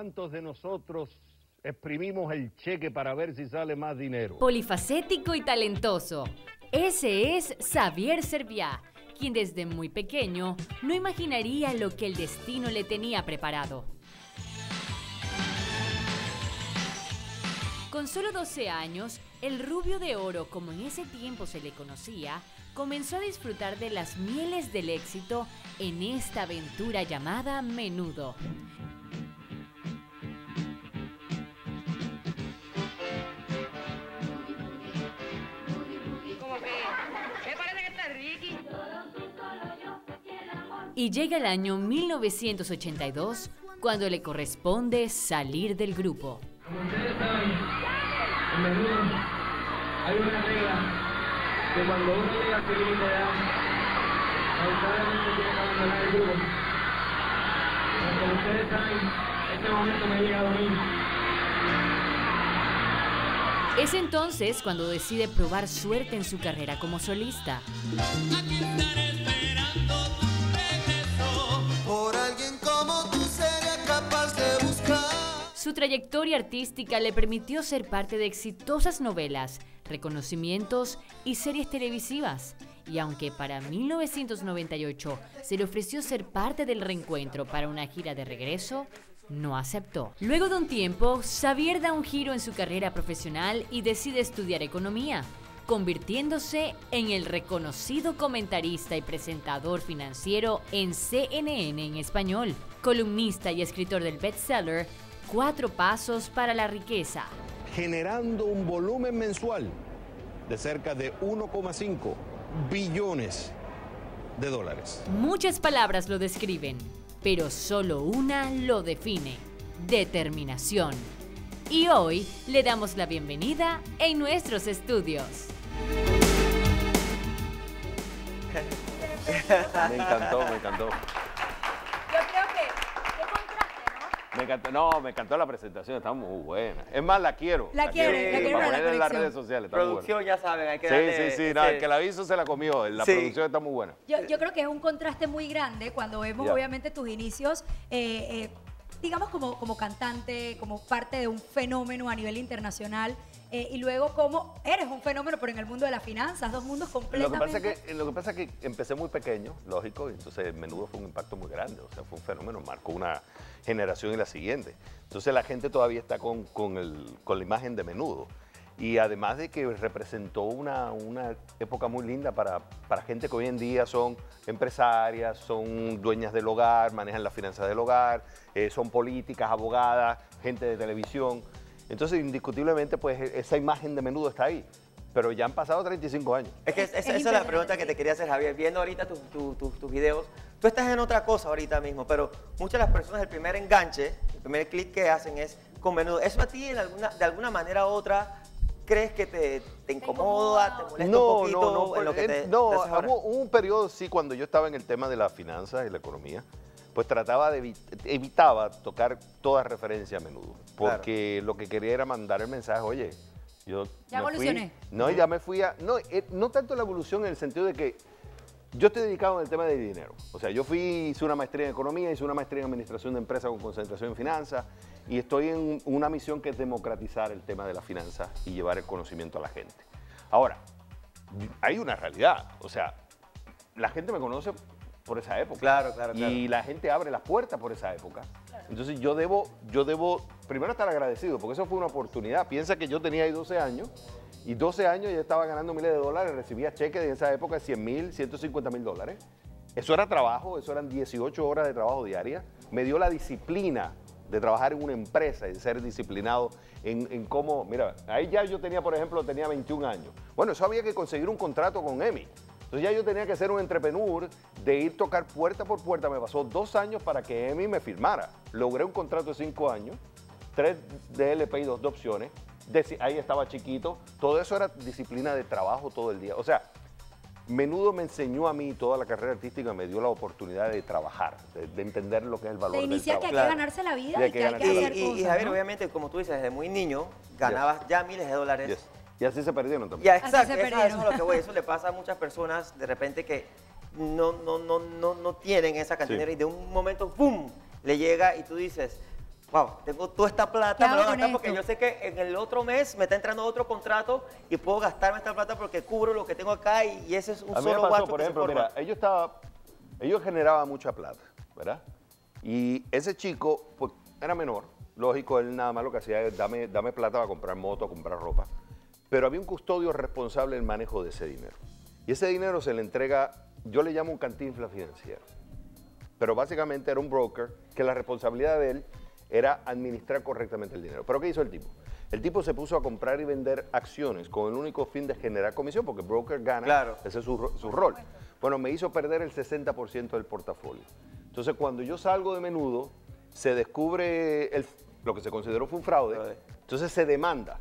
¿cuántos de nosotros exprimimos el cheque para ver si sale más dinero? Polifacético y talentoso. Ese es Xavier Serviá, quien desde muy pequeño no imaginaría lo que el destino le tenía preparado. Con solo 12 años, el Rubio de Oro, como en ese tiempo se le conocía, comenzó a disfrutar de las mieles del éxito en esta aventura llamada Menudo. Y llega el año 1982, cuando le corresponde salir del grupo. Como ustedes saben, en Menudo hay una regla que cuando uno llega a su límite de edad, lamentablemente tiene que abandonar el grupo. Pero como ustedes saben, este momento me llega a mí. Es entonces cuando decide probar suerte en su carrera como solista. Aquí estaré esperando tu regreso. Por alguien como tú sería capaz de buscar. Su trayectoria artística le permitió ser parte de exitosas novelas, reconocimientos y series televisivas. Y aunque para 1998 se le ofreció ser parte del reencuentro para una gira de regreso, no aceptó. Luego de un tiempo, Xavier da un giro en su carrera profesional y decide estudiar economía, convirtiéndose en el reconocido comentarista y presentador financiero en CNN en español, columnista y escritor del bestseller 4 Pasos para la Riqueza. Generando un volumen mensual de cerca de 1,5 billones de dólares. Muchas palabras lo describen, pero solo una lo define: determinación. Y hoy le damos la bienvenida en nuestros estudios. Me encantó, me encantó. Yo creo que, qué contraste, ¿no? Me encantó, no, me encantó la presentación, está muy buena. Es más, la quiero. La quiero para para la poner en las colección. redes sociales, está muy Producción, buena. ya saben, hay que darle... Sí, no, el que la hizo se la comió, la Sí. producción está muy buena. Yo creo que es un contraste muy grande cuando vemos Ya. obviamente tus inicios, digamos como cantante, como parte de un fenómeno a nivel internacional, y luego como eres un fenómeno pero en el mundo de las finanzas, dos mundos Lo que completamente... pasa es que empecé muy pequeño, lógico, y entonces Menudo fue un impacto muy grande, o sea, fue un fenómeno, marcó una generación y la siguiente. Entonces la gente todavía está con la imagen de Menudo. Y además de que representó una época muy linda para gente que hoy en día son empresarias, son dueñas del hogar, manejan las finanzas del hogar, son políticas, abogadas, gente de televisión. Entonces, indiscutiblemente, pues esa imagen de Menudo está ahí. Pero ya han pasado 35 años. Es que esa es la pregunta que te quería hacer, Javier. Viendo ahorita tus videos, tú estás en otra cosa ahorita mismo, pero muchas de las personas, el primer enganche, el primer clic que hacen es con Menudo. ¿Eso a ti, de alguna manera u otra, crees que te incomoda, te molesta un poquito en lo que te no, haces ahora? hubo un periodo, sí, cuando yo estaba en el tema de las finanzas y la economía, pues trataba de evitaba tocar toda referencia a Menudo, porque lo que quería era mandar el mensaje, oye, yo Ya me evolucioné. ya me fui a... No tanto la evolución en el sentido de que yo estoy dedicado en el tema de dinero. O sea, hice una maestría en economía, hice una maestría en administración de empresas con concentración en finanzas y estoy en una misión que es democratizar el tema de las finanzas y llevar el conocimiento a la gente. Ahora, hay una realidad. O sea, la gente me conoce por esa época. Claro. Y la gente abre las puertas por esa época. Entonces yo debo primero estar agradecido, porque eso fue una oportunidad. Piensa que yo tenía ahí 12 años, y 12 años ya estaba ganando miles de dólares, recibía cheques en esa época de 100,000, 150,000 dólares. Eso era trabajo, eso eran 18 horas de trabajo diaria. Me dio la disciplina de trabajar en una empresa y de ser disciplinado en cómo... Mira, ahí ya yo tenía, por ejemplo, tenía 21 años. Bueno, eso había que conseguir un contrato con EMI. Entonces ya yo tenía que ser un entrepreneur, de ir tocar puerta por puerta. Me pasó 2 años para que EMI me firmara. Logré un contrato de 5 años, 3 de LP y 2 de opciones. Ahí estaba chiquito. Todo eso era disciplina de trabajo todo el día. O sea, Menudo me enseñó a mí, toda la carrera artística me dio la oportunidad de trabajar, de entender lo que es el valor De del iniciar que trabajo. hay que ganarse la vida y que hay que ganarse la hacer vida. cosas, Y Javier, ¿no? obviamente, como tú dices, desde muy niño, ganabas ya miles de dólares. Yes. Y así se perdieron también. Ya, Así exacto, se eso perdieron. es lo que voy. Eso le pasa a muchas personas de repente que no tienen esa cantidad Sí. y de un momento, ¡pum!, le llega y tú dices, wow, tengo toda esta ¿Qué plata, me hago voy a con gastar porque esto? yo sé que en el otro mes me está entrando otro contrato y puedo gastarme esta plata porque cubro lo que tengo acá y ese es un A mí me solo pasó, gasto por que se ejemplo, forma. mira, ellos generaban mucha plata, ¿verdad? Y ese chico, pues, era menor, lógico, él nada más lo que hacía es dame plata para comprar moto, comprar ropa. Pero había un custodio responsable del manejo de ese dinero. Y ese dinero se le entrega, yo le llamo un cantinflas financiero. Pero básicamente era un broker que la responsabilidad de él era administrar correctamente el dinero. ¿Pero qué hizo el tipo? El tipo se puso a comprar y vender acciones con el único fin de generar comisión, porque el broker gana, Claro. ese es su rol. Bueno, me hizo perder el 60% del portafolio. Entonces, cuando yo salgo de Menudo, se descubre lo que se consideró fue un fraude, entonces se demanda.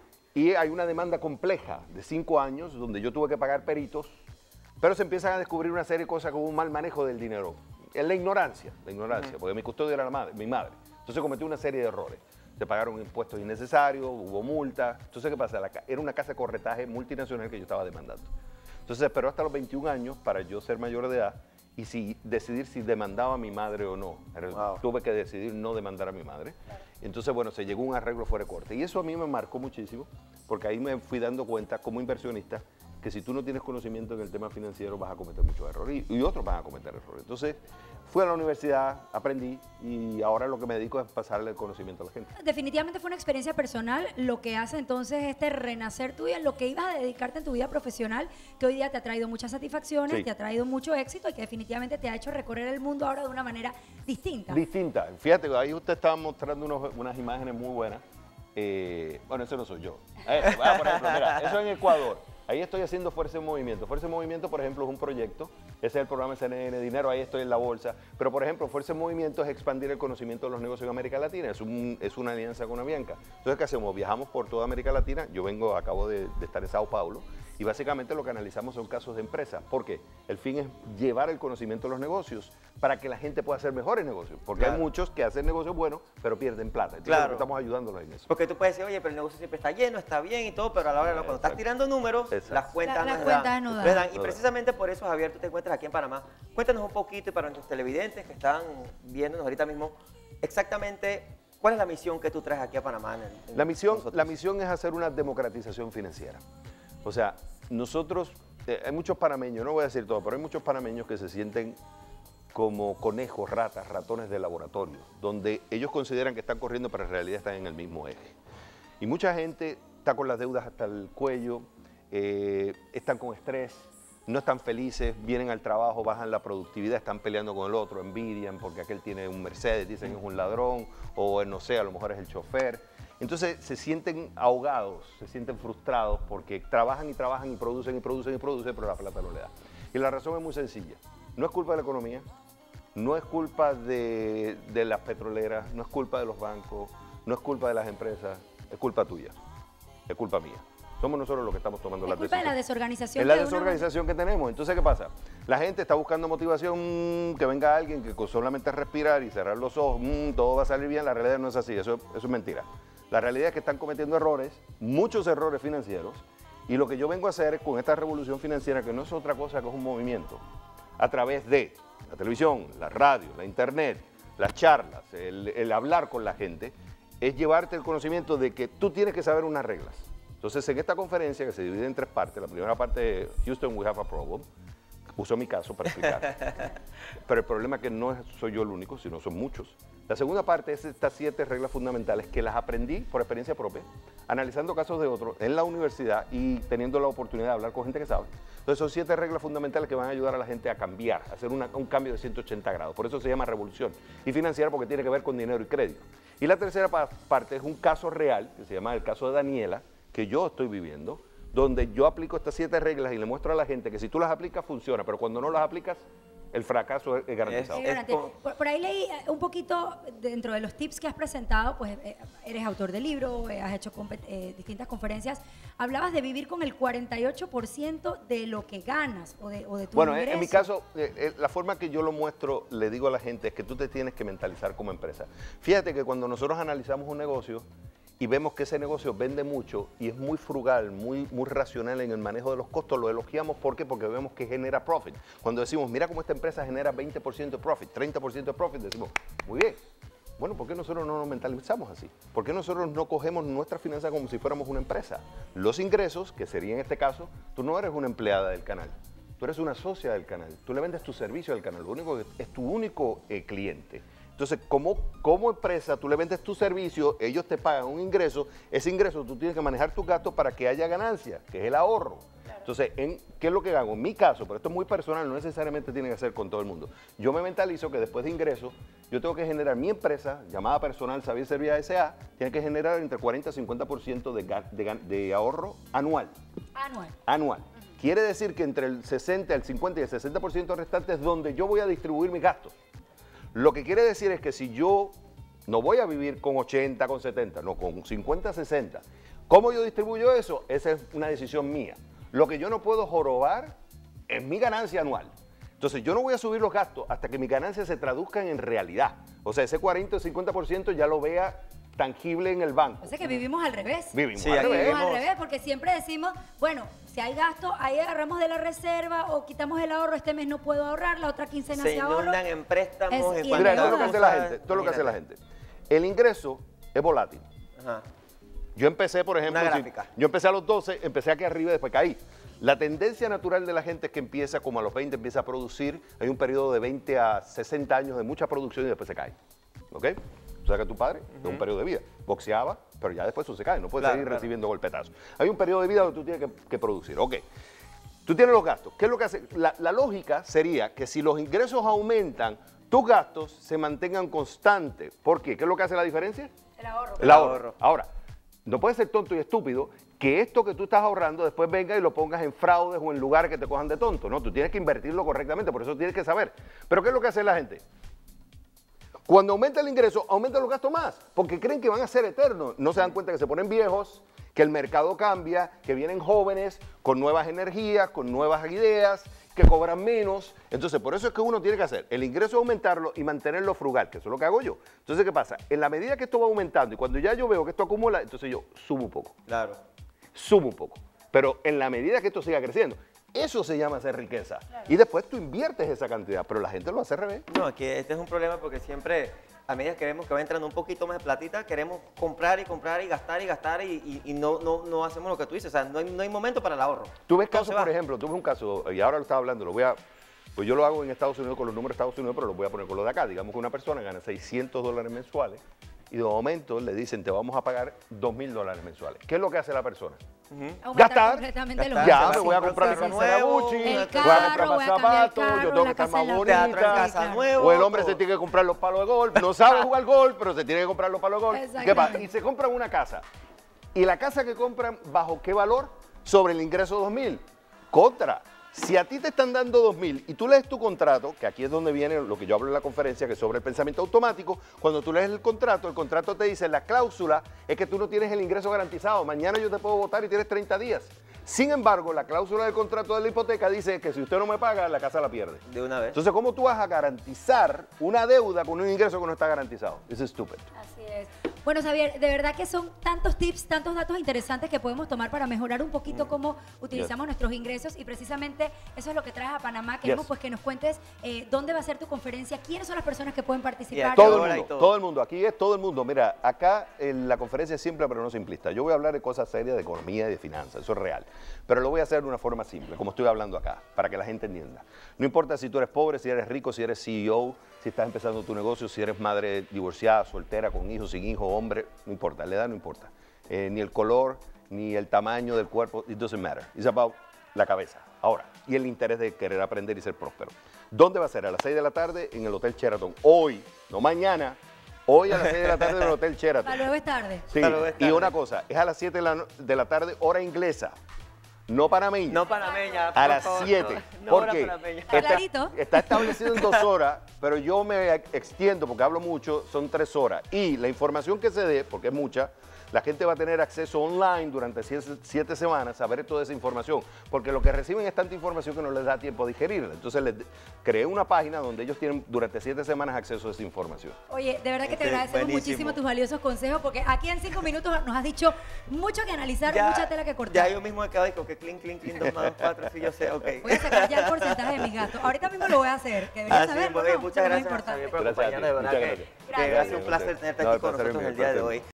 Y hay una demanda compleja de 5 años, donde yo tuve que pagar peritos, pero se empiezan a descubrir una serie de cosas como un mal manejo del dinero. Es la ignorancia, porque mi custodio era mi madre. Entonces cometí una serie de errores. Se pagaron impuestos innecesarios, hubo multas. Entonces, ¿qué pasa? Era una casa de corretaje multinacional que yo estaba demandando. Entonces esperó hasta los 21 años para yo ser mayor de edad y decidir si demandaba a mi madre o no. Tuve que decidir no demandar a mi madre. Entonces, bueno, se llegó a un arreglo fuera de corte. Y eso a mí me marcó muchísimo, porque ahí me fui dando cuenta como inversionista que si tú no tienes conocimiento en el tema financiero vas a cometer muchos errores y otros van a cometer errores. Entonces, fui a la universidad, aprendí y ahora lo que me dedico es pasarle el conocimiento a la gente. Definitivamente fue una experiencia personal lo que hace entonces este renacer tuyo en lo que ibas a dedicarte en tu vida profesional, que hoy día te ha traído muchas satisfacciones, Sí. te ha traído mucho éxito y que definitivamente te ha hecho recorrer el mundo ahora de una manera distinta. Distinta. Fíjate, ahí usted estaba mostrando unas imágenes muy buenas. Bueno, eso no soy yo. Por ejemplo, mira, eso en Ecuador. Ahí estoy haciendo Fuerza en Movimiento. Fuerza en Movimiento, por ejemplo, es un proyecto. Ese es el programa CNN Dinero, ahí estoy en la bolsa. Pero, por ejemplo, Fuerza en Movimiento es expandir el conocimiento de los negocios en América Latina. Es una alianza con Avianca. Entonces, ¿qué hacemos? Viajamos por toda América Latina. Yo acabo de estar en Sao Paulo. Y básicamente lo que analizamos son casos de empresas. ¿Por qué? El fin es llevar el conocimiento de los negocios para que la gente pueda hacer mejores negocios. Porque hay muchos que hacen negocios buenos, pero pierden plata. Entonces, estamos ayudándolos en eso. Porque tú puedes decir, oye, pero el negocio siempre está lleno, está bien y todo, pero a la hora de cuando estás tirando números, las cuentas Las no cuentas dan. no dan. No dan. Y precisamente por eso, Javier, tú te encuentras aquí en Panamá. Cuéntanos un poquito y para nuestros televidentes que están viéndonos ahorita mismo, exactamente cuál es la misión que tú traes aquí a Panamá. La misión es hacer una democratización financiera. O sea, nosotros, hay muchos panameños, no voy a decir todo, pero hay muchos panameños que se sienten como conejos, ratas, ratones de laboratorio, donde ellos consideran que están corriendo, pero en realidad están en el mismo eje. Y mucha gente está con las deudas hasta el cuello, están con estrés, no están felices, vienen al trabajo, bajan la productividad, están peleando con el otro, envidian porque aquel tiene un Mercedes, dicen que es un ladrón, o no sé, a lo mejor es el chofer. Entonces se sienten ahogados, se sienten frustrados porque trabajan y trabajan y producen, pero la plata no le da. Y la razón es muy sencilla. No es culpa de la economía, no es culpa de las petroleras, no es culpa de los bancos, no es culpa de las empresas, es culpa tuya, es culpa mía. Somos nosotros los que estamos tomando la decisión. Es culpa de la desorganización. Es la que uno- desorganización que tenemos. Entonces, ¿qué pasa? La gente está buscando motivación, que venga alguien que con solamente respirar y cerrar los ojos, todo va a salir bien. La realidad no es así, eso es mentira. La realidad es que están cometiendo errores, muchos errores financieros, y lo que yo vengo a hacer con esta revolución financiera, que no es otra cosa que es un movimiento, a través de la televisión, la radio, la internet, las charlas, el hablar con la gente, es llevarte el conocimiento de que tú tienes que saber unas reglas. Entonces, en esta conferencia, que se divide en 3 partes, la primera parte es Houston, we have a problem. Uso mi caso para explicar. Pero el problema es que no soy yo el único, sino son muchos. La segunda parte es estas 7 reglas fundamentales que las aprendí por experiencia propia, analizando casos de otros en la universidad y teniendo la oportunidad de hablar con gente que sabe. Entonces son 7 reglas fundamentales que van a ayudar a la gente a cambiar, a hacer un cambio de 180 grados. Por eso se llama revolución. Y financiera porque tiene que ver con dinero y crédito. Y la tercera parte es un caso real, que se llama el caso de Daniela, que yo estoy viviendo, donde yo aplico estas 7 reglas y le muestro a la gente que si tú las aplicas funciona, pero cuando no las aplicas, el fracaso es garantizado. Por ahí leí un poquito dentro de los tips que has presentado, pues eres autor de libro, has hecho distintas conferencias, hablabas de vivir con el 48% de lo que ganas o de tu Bueno, ingreso. en mi caso, la forma que yo lo muestro, le digo a la gente, es que tú te tienes que mentalizar como empresa. Fíjate que cuando nosotros analizamos un negocio y vemos que ese negocio vende mucho y es muy frugal, muy racional en el manejo de los costos, lo elogiamos. ¿Por qué? Porque vemos que genera profit. Cuando decimos, mira cómo esta empresa genera 20% de profit, 30% de profit, decimos, muy bien. Bueno, ¿por qué nosotros no nos mentalizamos así? ¿Por qué nosotros no cogemos nuestra finanza como si fuéramos una empresa? Los ingresos, que sería en este caso, tú no eres una empleada del canal, tú eres una socia del canal, tú le vendes tu servicio al canal, lo único que es tu único cliente. Entonces, como empresa, tú le vendes tu servicio, ellos te pagan un ingreso, ese ingreso tú tienes que manejar tus gastos para que haya ganancia, que es el ahorro. Claro. Entonces, ¿qué es lo que hago? En mi caso, pero esto es muy personal, no necesariamente tiene que ser con todo el mundo. Yo me mentalizo que después de ingresos, yo tengo que generar mi empresa, llamada personal Xavier Servia S.A., tiene que generar entre 40 y 50% de ahorro anual. Anual. Quiere decir que entre el 60, el 50 y el 60% restante es donde yo voy a distribuir mis gastos. Lo que quiere decir es que si yo no voy a vivir con 80, con 70, no, con 50, 60, ¿cómo yo distribuyo eso? Esa es una decisión mía. Lo que yo no puedo jorobar es mi ganancia anual. Entonces, yo no voy a subir los gastos hasta que mis ganancias se traduzcan en realidad. O sea, ese 40 o 50% ya lo vea tangible en el banco. O sea que vivimos al revés. Vivimos al revés, porque siempre decimos, bueno, si hay gasto, ahí agarramos de la reserva o quitamos el ahorro, este mes no puedo ahorrar, la otra quincena se ahorro. Se inundan en préstamos. Mira, esto es lo que hace la gente, esto es lo que hace la gente. El ingreso es volátil. Ajá. Yo empecé, por ejemplo, yo empecé a los 12, empecé aquí arriba y después caí. La tendencia natural de la gente es que empieza como a los 20, empieza a producir, hay un periodo de 20 a 60 años de mucha producción y después se cae. ¿Ok? O sea que tu padre es un periodo de vida, boxeaba, pero ya después eso se cae, no puedes seguir recibiendo golpetazos. Hay un periodo de vida donde tú tienes que producir. Ok, tú tienes los gastos. ¿Qué es lo que hace? La lógica sería que si los ingresos aumentan, tus gastos se mantengan constantes. ¿Por qué? ¿Qué es lo que hace la diferencia? El ahorro. El ahorro. Ahora, no puedes ser tonto y estúpido que esto que tú estás ahorrando después venga y lo pongas en fraudes o en lugares que te cojan de tonto. No, tú tienes que invertirlo correctamente, por eso tienes que saber. Pero ¿qué es lo que hace la gente? Cuando aumenta el ingreso, aumentan los gastos más, porque creen que van a ser eternos. No se dan cuenta que se ponen viejos, que el mercado cambia, que vienen jóvenes con nuevas energías, con nuevas ideas, que cobran menos. Entonces, por eso es que uno tiene que hacer el ingreso, aumentarlo y mantenerlo frugal, que eso es lo que hago yo. Entonces, ¿qué pasa? En la medida que esto va aumentando y cuando ya yo veo que esto acumula, entonces yo subo un poco. Claro. Subo un poco. Pero en la medida que esto siga creciendo, eso se llama hacer riqueza. Claro. Y después tú inviertes esa cantidad, pero la gente lo hace al revés. No, es que este es un problema porque siempre, a medida que vemos que va entrando un poquito más de platita, queremos comprar y comprar y gastar y no hacemos lo que tú dices. O sea, no hay momento para el ahorro. Tú ves casos, por ejemplo, tuve un caso, y ahora lo estaba hablando, pues yo lo hago en Estados Unidos con los números de Estados Unidos, pero lo voy a poner con los de acá. Digamos que una persona gana $600 mensuales y de momento le dicen, te vamos a pagar $2,000 mensuales. ¿Qué es lo que hace la persona? Gastar. Ya, me voy a comprar el nuevo, voy a comprar más zapatos, yo tengo que estar más bonita. O el hombre se tiene que comprar los palos de golf. No sabe jugar golf, pero se tiene que comprar los palos de golf. ¿Qué pasa? Y se compran una casa. ¿Y la casa que compran, bajo qué valor? Sobre el ingreso de $2,000. Contra. Si a ti te están dando $2,000 y tú lees tu contrato, que aquí es donde viene lo que yo hablo en la conferencia, que es sobre el pensamiento automático, cuando tú lees el contrato te dice, la cláusula es que tú no tienes el ingreso garantizado, mañana yo te puedo votar y tienes 30 días. Sin embargo, la cláusula del contrato de la hipoteca dice que si usted no me paga, la casa la pierde. De una vez. Entonces, ¿cómo tú vas a garantizar una deuda con un ingreso que no está garantizado? Es estúpido. Así es. Bueno, Xavier, de verdad que son tantos tips, tantos datos interesantes que podemos tomar para mejorar un poquito cómo utilizamos nuestros ingresos y precisamente eso es lo que traes a Panamá. Queremos pues que nos cuentes dónde va a ser tu conferencia, quiénes son las personas que pueden participar. Todo el mundo, aquí es todo el mundo. Mira, acá la conferencia es simple pero no simplista. Yo voy a hablar de cosas serias, de economía y de finanzas, eso es real. Pero lo voy a hacer de una forma simple, como estoy hablando acá, para que la gente entienda. No importa si tú eres pobre, si eres rico, si eres CEO, si estás empezando tu negocio, si eres madre divorciada, soltera, con hijos, sin hijos, hombre, no importa, la edad no importa. Ni el color, ni el tamaño del cuerpo, it doesn't matter. It's about la cabeza. Ahora, y el interés de querer aprender y ser próspero. ¿Dónde va a ser? A las 6 de la tarde en el Hotel Sheraton. Hoy, no mañana, hoy a las 6 de la tarde en el Hotel Sheraton. Para luego es tarde. Sí, y una cosa, es a las 7 de la tarde, hora inglesa. No panameña. No panameña. A las 7. No porque clarito. está establecido en 2 horas, pero yo me extiendo porque hablo mucho, son 3 horas. Y la información que se dé, porque es mucha, la gente va a tener acceso online durante 7 semanas a ver toda esa información, porque lo que reciben es tanta información que no les da tiempo a digerirla. Entonces les creé una página donde ellos tienen durante 7 semanas acceso a esa información. Oye, de verdad que te agradecemos Buenísimo. muchísimo tus valiosos consejos, porque aquí en 5 minutos nos has dicho mucho que analizar, mucha tela que cortar. Ya yo mismo acabo de que clean, 2 más 2, 4, sí, yo sé, ok. Voy a sacar ya el porcentaje de mis gastos. Ahorita mismo lo voy a hacer, que deberías saber, muy bien, ¿no? muchas Lo más gracias, importante. Javier, por Gracias a ti, acompañarnos, de verdad muchas que gracias. gracias, un placer tenerte No, aquí el con placer es nosotros mío, el día de placer. hoy.